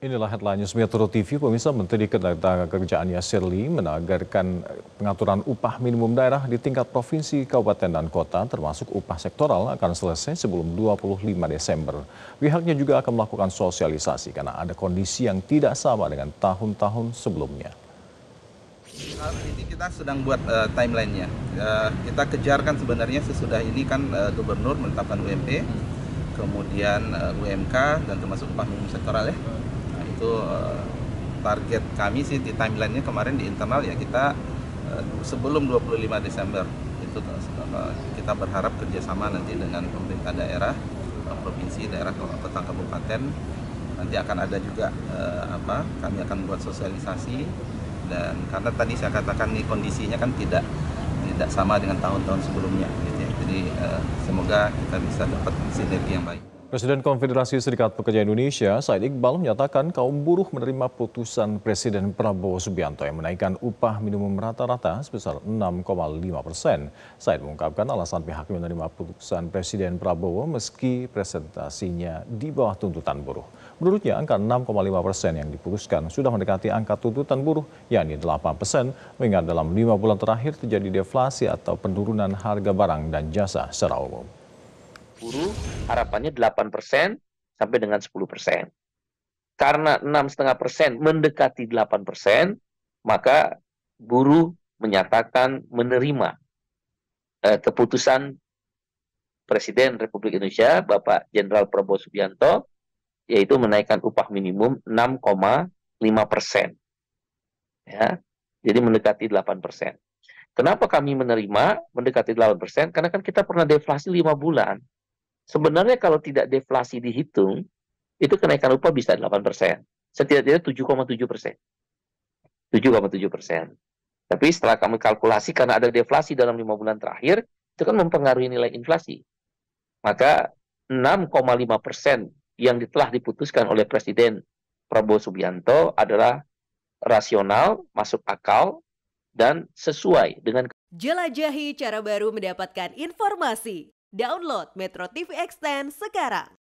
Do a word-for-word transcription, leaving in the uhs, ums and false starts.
Inilah headline news Metro T V. Pemirsa, Menteri Ketenagakerjaan Yasir Lee menagarkan pengaturan upah minimum daerah di tingkat provinsi, kabupaten, dan kota, termasuk upah sektoral, akan selesai sebelum dua puluh lima Desember. Pihaknya juga akan melakukan sosialisasi karena ada kondisi yang tidak sama dengan tahun-tahun sebelumnya. Ini kita sedang buat uh, timelinenya. Uh, kita kejarkan sebenarnya sesudah ini kan uh, Gubernur menetapkan U M P, kemudian uh, U M K, dan termasuk upah minimum sektoral ya. Nah, itu uh, target kami sih di timelinenya kemarin di internal ya kita uh, sebelum dua puluh lima Desember. Itu uh, kita berharap kerjasama nanti dengan pemerintah daerah, uh, provinsi, daerah, kota, kabupaten. Nanti akan ada juga uh, apa? Kami akan buat sosialisasi. Dan karena tadi saya katakan nih kondisinya kan tidak tidak sama dengan tahun-tahun sebelumnya gitu ya. Jadi eh, semoga kita bisa dapat sinergi yang baik. Presiden Konfederasi Serikat Pekerja Indonesia, Said Iqbal, menyatakan kaum buruh menerima putusan Presiden Prabowo Subianto yang menaikkan upah minimum rata-rata sebesar enam koma lima persen. Said mengungkapkan alasan pihaknya menerima putusan Presiden Prabowo meski presentasinya di bawah tuntutan buruh. Menurutnya, angka enam koma lima persen yang diputuskan sudah mendekati angka tuntutan buruh, yakni delapan persen, mengingat dalam lima bulan terakhir terjadi deflasi atau penurunan harga barang dan jasa secara umum. Buruh harapannya delapan persen sampai dengan sepuluh persen. Karena enam koma lima persen mendekati delapan persen, maka buruh menyatakan menerima eh, keputusan Presiden Republik Indonesia, Bapak Jenderal Prabowo Subianto, yaitu menaikkan upah minimum enam koma lima persen. Ya, jadi mendekati delapan persen. Kenapa kami menerima mendekati delapan persen? Karena kan kita pernah deflasi lima bulan. Sebenarnya kalau tidak deflasi dihitung, itu kenaikan upah bisa delapan persen. Setidaknya tujuh koma tujuh persen. tujuh koma tujuh persen. Tapi setelah kami kalkulasi, karena ada deflasi dalam lima bulan terakhir, itu kan mempengaruhi nilai inflasi. Maka enam koma lima persen yang telah diputuskan oleh Presiden Prabowo Subianto adalah rasional, masuk akal, dan sesuai dengan... Jelajahi cara baru mendapatkan informasi. Download Metro T V Extend sekarang.